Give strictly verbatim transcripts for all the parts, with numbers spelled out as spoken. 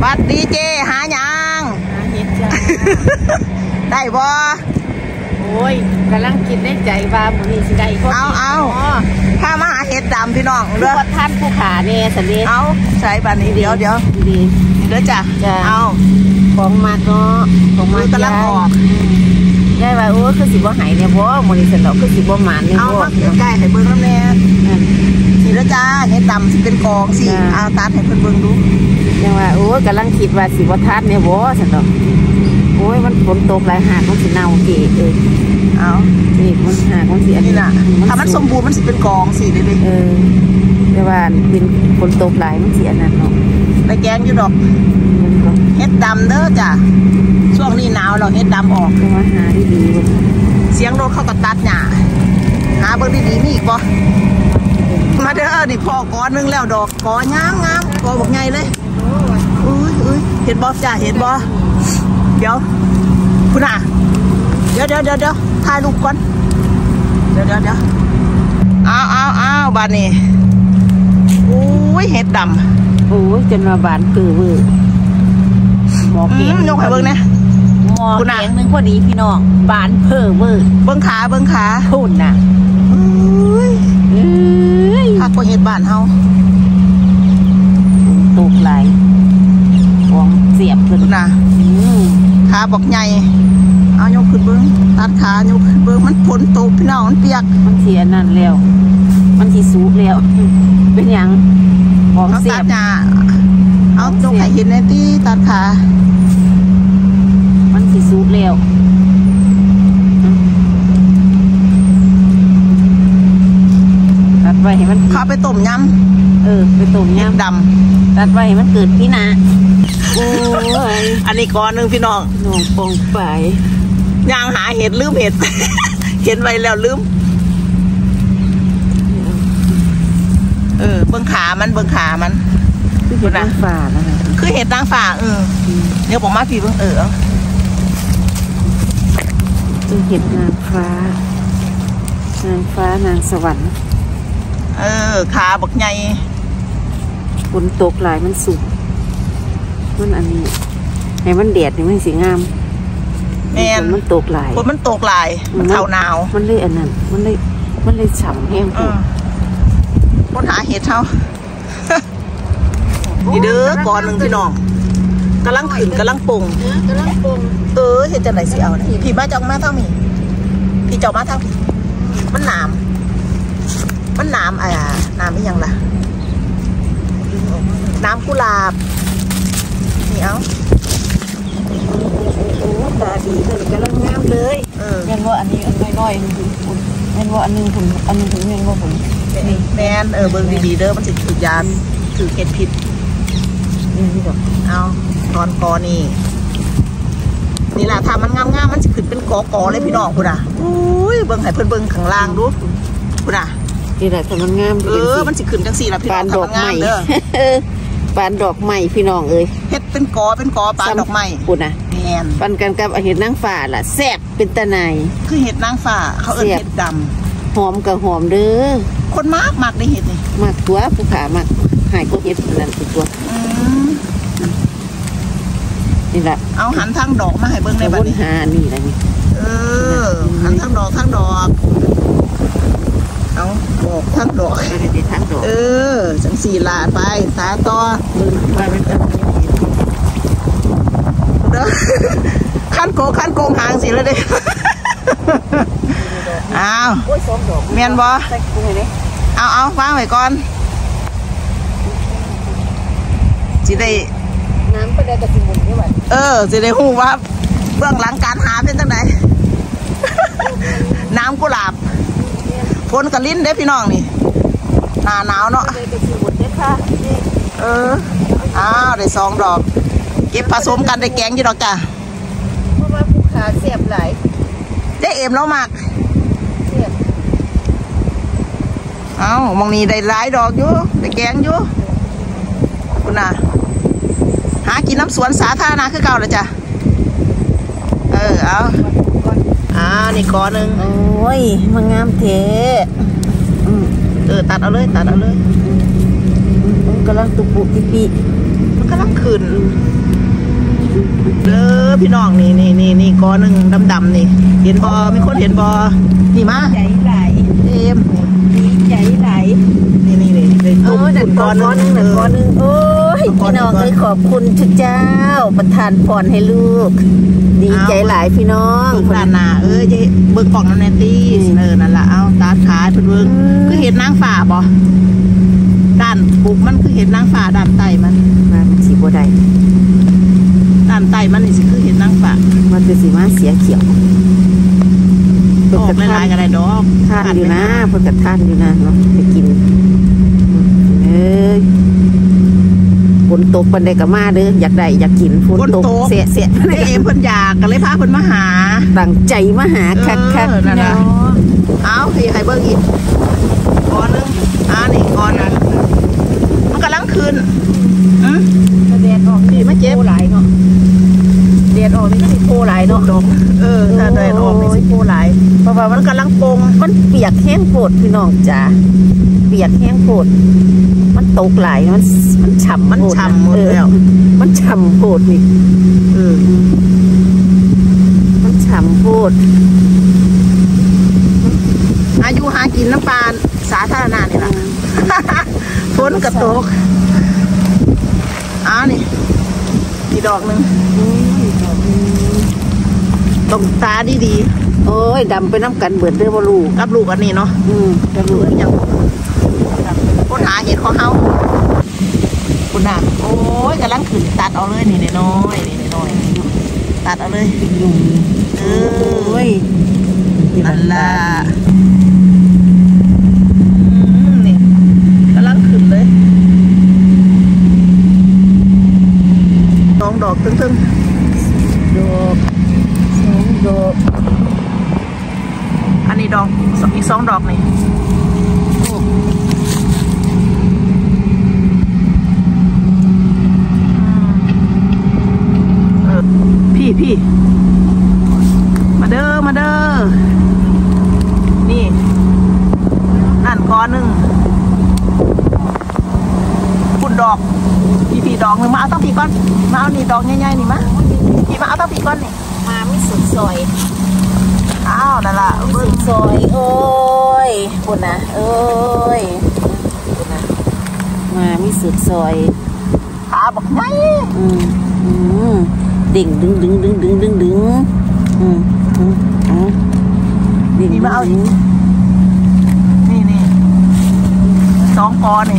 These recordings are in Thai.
วัดดีเจหาหยังหาเห็ดจ้าได้บ่โอ้ยกำลังคิดในใจว่ามื้อนี้สิได้คนเอาเอาถ้ามาหาเห็ดดำพี่น้องเด้อท่านผู้ขาเนี่ยสันเดเอาใส่บัดนี้เดี๋ยวเดี๋ยวดีเด้อจ้ะเอาของมาเนาะของมากำลังออกได้ว่าโอ้คือสิบ่หายเนี่ยบ่มื้อนี้สิเนาะคือสิบ่หมานเนี่ยบ่เอาใกล้ๆให้เบิ่งนำแน่สิเด้อจ้าเห็ดดำสิเป็นกองสิเอาตัดให้เพิ่นเบิ่งดูจังว่าโอ้กำลังคิดว่าสิบ่ทันเนี่ยบ่ซั่นดอกโอ้ยมันฝนตกหลายหากมันสิเน่าเกะเอ้ยเอานี่มันหากมันสิอันนี้ล่ะถ้ามันสมบูรณ์มันสิเป็นกองสิเด้ๆเออแต่ว่าเป็นฝนตกหลายมันสิอันนั้นเนาะได้แกงอยู่ดอกเห็ดดำเด้อจ้ะช่วงนี้หนาวเราเห็ดดำออกแต่ว่าหาดีๆเสียงรถเข้ากับตัดหญ้าหาเบิ่งดีๆมีอีกบ่มาเด้อนี่พ่อกอนึงแล้วดอกกองามงามกอบอกไงเลยอุ้ยอุ้ยเห็นบ่จ้ะเห็นบ่เดี๋ยวคุณอ่ะเดี๋ยวเดี๋ยวเดี๋ยวเดี๋ยวถ่ายรูปก่อนเดี๋ยวเดี๋ยวเดี๋ยวอ้าวอ้าวอ้าวบานนี้อุ้ยเห็ดดำโอ้ยจนมาบานคือเวอร์หมอเก่งยกให้เบิ้งนะหมอเก่งนึงพอดีพี่น้องบานเพ้อเวอร์เบิ้งขาเบิ้งขาคุณน่ะอุ้ยหักกว่าเห็ดบานเฮาตกไหลของเสียบขึ้นน่ะขาบอกใหญ่เอายกขึ้นเบิ้งตัดขายกขึ้นเบิ้งมันฝนตกพี่น้องมันเปียกมันเสียนั่นแล้วมันสีสูบแล้วเป็นอย่างของเสียบเอาจงให้เห็นในที่ตัดขามันสีสูบแล้วตัดไว้ให้มันเข้าไปต้มยำเออไปต้มยำดำตัดไว้ให้มันเกิดพี่นะโอ้ยอันนี้ก้อนหนึ่งพี่น้องน้องปองไปย่างหาเห็ดลืมเห็ดเห็นไว้แล้วลืมเออเบื้องขามันเบื้องขามันคือเห็ดนางฟ้าแล้วนะคือเห็ดนางฟ้าเออเดี๋ยวผมมาผีเบื้องเออคือเห็ดนางฟ้านางฟ้านางสวรรค์เออขาบักใหญ่ฝนตกหลายมันสุกมันอันนี้ให้มันแดดนี่มันสีงามแม่มันตกหลายฝนมันตกหลายมันเท่าหนาวมันเลยอันนั้นมันเลยมันเลยฉ่ำแห้งคนหาเห็ดเท่าดีเด้อก่อนหนึ่งพี่น้องกำลังขึ้นกำลังปงกำลังปงเออเห็ดจะไหนสิเอาเนี่ยพี่มาจองมาเท่ามีพี่เจ้ามาเท่ามันหนามมันหนามอ่ะหนามไม่ยังล่ะน้ำกุหลาบนี่เอาโอ้ตาดีเลยกำลังงามเลยเออเงินว่าอันนี้อันน้อยๆคุณเงินว่าอันนึงผมอันนึงผมเงินว่าผมนี่แมนเออเบิ้งดีๆเด้อมันจะถือยาถือเห็ดผิดนี่บอกเอาตอนกอนี่นี่แหละทำมันงามๆมันจะขึ้นเป็นกอกอเลยพี่น้องคุณอ่ะอุ้ยเบิ้งให้เพิ่นเบิ้งข้างล่างดูคุณอ่ะนี่แหละทำมันงามเออมันจะขึ้นจังสี่ละพี่น้องทำมันงามเด้อปานดอกไม้พี่น้องเอ้ยเห็ดเป็นกอเป็นกอปานดอกไม้คุณนะแมนปันกันกับเห็ดนางฟ้าล่ะแซ่บเป็นตะไนคือเห็ดนางฟ้าเขาเอิ้นเห็ดดำหอมกับหอมเด้อคนมากมากได้เห็ดนี่มากตัวผู้ขามากหายก็เห็ดนั่นตัวนี่แหละเอาหันทางดอกมาให้เบิ้งในบ้านหานี่แหละนี่เออหันทางดอกทางดอกเอาบอกทางดอกทางดอกเออจังสี่ลาไปตาต่อเบิ้งไปมันจะเด้อขั้นโกขั้นโกงหางสิเลยเด้อ้าวเมียนบ่เอาเอาวางไว้ก่อนสิได้น้ำไปได้แต่สิบุญนี่หว่าเออสิได้หูว่าเบื้องหลังการหาเป็นตั้งไหนน้ำกุหลาบฝนกระลิ้นเด้พี่น้องนี่หนาหนาวเนาะเอออ้าวได้สองดอกเก็บผสมกันได้แกงยี่ดอกจ้ะเพราะว่าผู้ขาเสียบไหลได้เอ็มแล้วมากเอ้ามองนี่ได้หลายดอกอยู่ได้แกงอยู่คุณน่ะหากินน้ำสวนสาธารณะคือเก่าเลยจ้ะเออเอาอ่านี่ก้อนหนึ่งโอ้ยมันงามเทเออตัดเอาเลยตัดเอาเลยมันกำลังตุปุปิปิมันกำลังขึ้นเด้อพี่น้องนี่นี่นี่นี่ก้อนหนึ่งดำๆนี่เห็นบอมีคนเห็นบอนี่มาใจไหลเอ็มใจไหลนี่นี่นี่โอ้เด็กก้อนนึงเด็กก้อนนึงโอ้ยพี่น้องเลยขอบคุณทุกเจ้าประทานพรให้ลูกดีใจหลายพี่น้องด้านหน้าเออจะเบิกกล่องนั่นแน่ตี้เออนั่นแหละเอาตาขายเพิ่นเบิ่งคือเห็นนางฝ่าบ่ด้านปุกมันคือเห็นนางฝ่าด้านไตมันมันสีบัวใดด้านไตมันนี่สิคือเห็นนางฝ่ามันเป็นสีมาเสียเขียวออกลายๆกันได้ดอกทานอยู่นะเพิ่นกับทานอยู่นะเนาะไปกินเอ้ยฝนตกปันใดก็มาเด้ออยากได้อยากกินฝนตกเสียเสียเอ็มเพิ่นอยากกันเลยพาเพิ่นมาหาตั้งใจมาหาคักคักนั่นน่ะเอาพี่ให้เบิ่งอีกก้อนนึงอ่านี่ก้อนนึงมันกำลังขึ้นอืมแดดออกนี่มาเจ็บหลายเนาะแดดออกนี่ก็สิโพหลายเนาะเออถ้าแดดออกนี่สิโพหลายเพราะว่ามันกำลังโป่งมันเปียกแห้งโผดพี่น้องจ๋าเปียกแห้งโผดมันตกหลายมันมันฉ่ำมันฉ่ำหมดแล้วมันฉ่ำโผดนี่เออมันฉ่ำโผดอายุหากินน้ำปลาสาธารณะนี่แหละฝนกระตกอ้านี่อีกดอกหนึ่งตรงตาดีดีโอ้ยดำไปน้ำกันเบิดเด้อบ่ลูกกับลูกอันนี้เนาะอืมกับลูกอย่างคนหาเห็ดของเขาคุณน่ะโอ้ยกำลังขึ้นตัดเอาเลยนี่น้อยนี่น้อยตัดเอาเลยเออนั่นล่ะนี่กำลังขึ้นเลยสองดอกตึ้งๆดอกสองดอกอันนี้ดอกอีกสองดอกนี่พี่พี่มาเด้อมาเด้อนี่นั่นก้อนหนึ่งคุณดอกพี่พี่ดอกหนึ่งมาเอาต้องพี่ก้อนมาเอานี่ดอกใหญ่ๆนี่มาพี่มาเอาต้องพี่ก้อนนี่มาไม่สุดซอยอ้าวนั่นล่ะไม่สุดซอยโอ้ยคุณนะเอ้ยคุณนะมาไม่สุดซอยขาบอกไงอืมอืมดิ่งดึงดึงดึงดึงดึงดึงอืมอืมอืมดิ่งมาเอาอีกนี่นี่สองกอนี่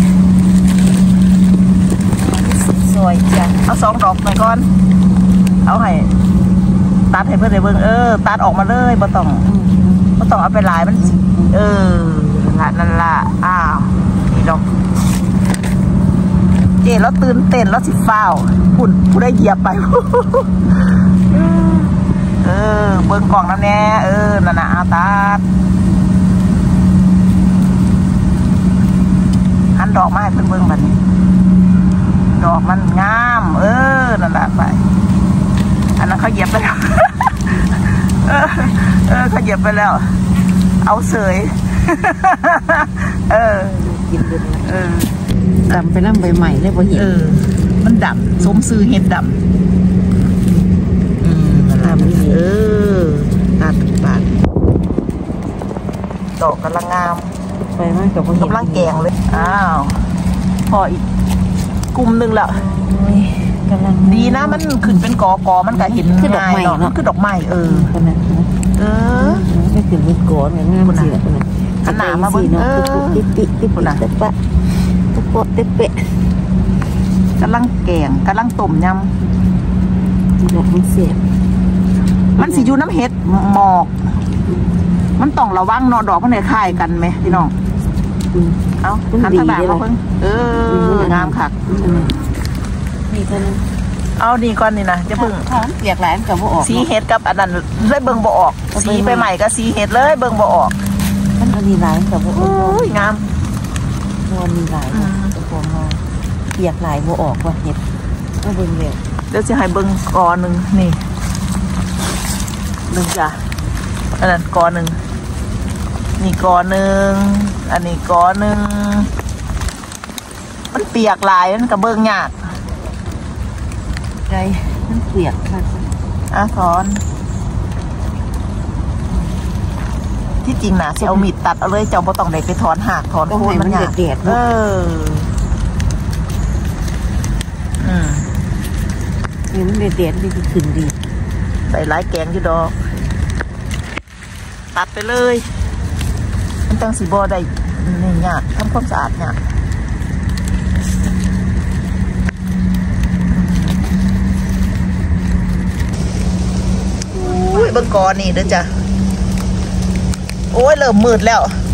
สวยจังเอาสองดอกไปก่อนเอาให้ตัดให้เพื่อนได้เบิ่งเออตัดออกมาเลยบ่ต้องบ่ต้องเอาไปหลายมันเออละนั่นละอ้าวนี่ดอกเจ๊แล้วตื่นเต้นแล้วสิฟ้าวพุ่นผู้ได้เหยียบไปเออเบิ่งกล่องน้ำแน่เออนั่นน่ะเอาตัดหันดอกมาให้เพื่อนเบิ่งมันดอกมันงามเออนั่นแหละไปอันนั้นเขาเหยียบไปแล้วเออเออเขาเหยียบไปแล้วเอาเสยเออกินเดือดเออดำไปน้ำใบใหม่เลยพอเห็นเออมันดำสมซื้อเห็ดดำอืมดำเออตัดปาดดอกกำลังงามไปมากกับพอเห็นกำลังแกงเลยอ้าวพออีกกลุ่มหนึ่งแล้วดีนะมันขึ้นเป็นกอกอมันก็เห็นคือดอกไม้เนาะคือดอกไม้เออเออไม่ขึ้นเป็นกอเนี่ยงามสิขนาดมาบนเออติติติปุ่นนะเตะปะเตะปะเตะเปะกำลังแกงกำลังต้มยำดอกมันเสียบมันสิอยู่น้ำเห็ดหมอกมันต้องระวังเนาะดอกมันเนี่ยคล้ายกันไหมพี่น้องเอาหันทางด่างมาเพิ่งเอองามค่ะนี่เท่านั้นเอาดีก่อนนี่นะจะเพิ่งเปียกหลายกับบ่ออกสีเห็ดกับอันนั้นเลยเบิ่งบ่ออกสีไปใหม่ก็สีเห็ดเลยเบิ่งบ่ออกมันอันนี้หลายกับบ่ออกงามมันมีหลายตัวพอมาเปียกหลายบ่ออกว่าเห็ดเอาเบิ่งเลยเดี๋ยวจะให้เบิ่งกอหนึ่งนี่หนึ่งจ้ะอันนั้นกอหนึ่งนี่กอหนึ่งอันนี้กอหนึ่งมันเปียกหลายมันกับเบิ่งยากไก่มันเปียกค่ะอ่ะถอนที่จริงนะสิเอามีดตัดเอาเลยเจ้าบ่ต้องได้ไปถอนหักถอนโคนมันยากเอออืมนี่มันเด็ดเด็ดดีขึ้นดีใส่หลายแกงอยู่ดอกตัดไปเลยมันตั้งสีบอได้นี่ยากทำความสะอาดเนี่ยอุ้ยเบิ่งกอนี่เด้อจ้ะโอ้ยเริ่มมืดแล้ว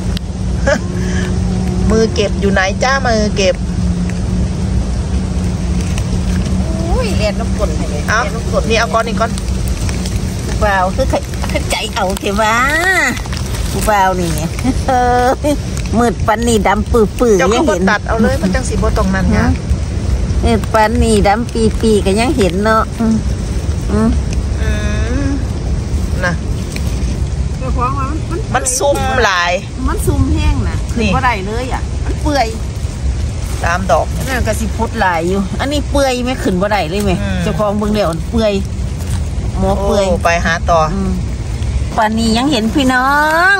มือเก็บอยู่ไหนจ้ามือเก็บอุ้ยเรียนน้ำกลให้เลยเอานี่เอาก้อนนี่ก้อนกูเบาคือคือใจเอาเทว่ากูเบานี่เออมืดปันนี่ดำปื้อปื้อยังเห็นตัดเอาเลยมันจังสีโบตรงนั้นไงมืดปันนี่ดำปีปีก็ยังเห็นเนาะอืมอืมนะมันซุ่มหลายมันซุ่มแห้งนะคือว่าไรเลยอ่ะมันเปื่อยตามดอกนั่นก็สิพุดหลายอยู่อันนี้เปื่อยไม่ขึ้นว่าไรเลยไหมเจ้าของเบิ่งเดี่ยวเปื่อยหมอเปื่อยไปหาต่อปานนี้ยังเห็นพี่น้อง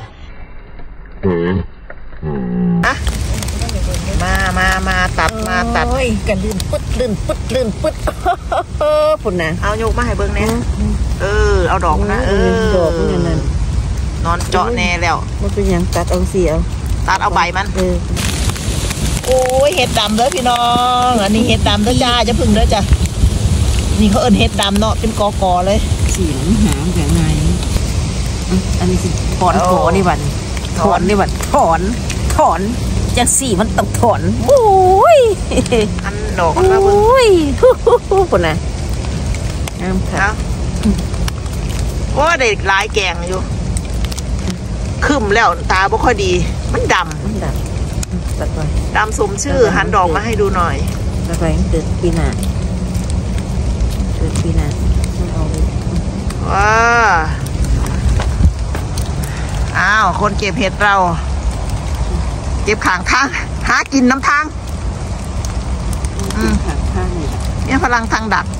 อะมามามาตัดมาตัดโอ้ยกันลื่นปึ๊ดลื่นปึ๊ดลื่นปึ๊ดปุ่นนะเอาโยกมาให้เบิ่งแน่เออเอาดอกนะเออดอกนี่นั่นนอนเจาะแน่แล้วมันเป็นยังตัดเอาเสียวตัดเอาใบมันเออโอ้ยเห็ดดำเด้อพี่น้องอันนี้เห็ดดำเด้อจ้าจะพึ่งเด้อจ้ะนี่เขาเอิ้นเห็ดดำเนาะเป็นกอกอเลยสีหางแบบไงอันนี้สิถอนโกนี่บัดถอนนี่บัดถอนถอนจังสีมันต้องถอนโอ้ยอันดอกมันมาเบิ่งโอ้ยปุ่นนะน้ำค่ะว่าเด็กลายแกงอยู่คึมแล้วตาบ่ค่อยดีมันดำมันดำตัดไปดำสมชื่อหันดอกมาให้ดูหน่อยตัดไปเกิดปีหน้าเกิดปีหน้าไม่เอาเลยว้าอ้าวคนเก็บเห็ดเราเก็บขางทางหากินน้ำทางอืมขางทางนี่เนี่ยพลังทางดัก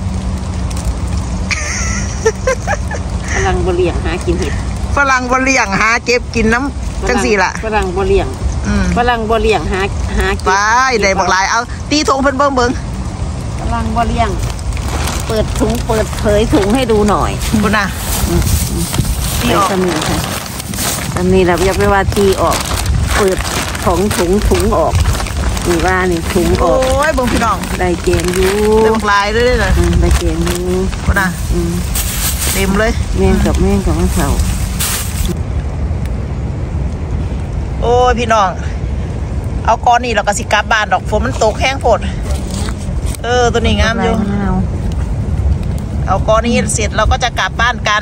ฝรั่งบะเลี่ยงหากินเห็ดฝรั่งบะเลี่ยงหาเก็บกินน้ำจังสี่ล่ะฝรั่งบะเลี่ยงฝรั่งบะเลี่ยงหาหาไปได้บอกลายเอาตีธงเพิ่นเบิ่งเบิ่งฝรั่งบะเลี่ยงเปิดถุงเปิดเผยถุงให้ดูหน่อยคุณน่ะตีออกตำนี้ค่ะตำนี้เราอย่าไปว่าตีออกเปิดของถุงถุงออกนี่ว่านี่ถุงออกโอ้ยเบิ่งพี่น้องได้เกมอยู่ได้บอกลายด้วยเลยได้เกมอยู่คุณน่ะเต็มเลยแม่งกับแม่งกับมะเข่าโอ้ยพี่น้องเอาก้อนนี้เราก็สิกลับบ้านดอกฝนมันตกแห้งโพดเออตัวนี้งามอยู่เอาก้อนนี้เสร็จเราก็จะกลับบ้านกัน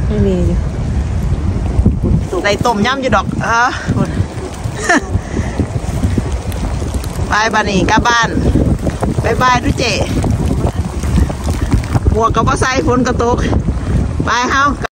ในต้มยำอยู่ดอกอ่ะบายบ้านนี่กลับบ้านบายบายทุกเจ๊บวกกับว่าใส่ฝนกระตกไปเฮา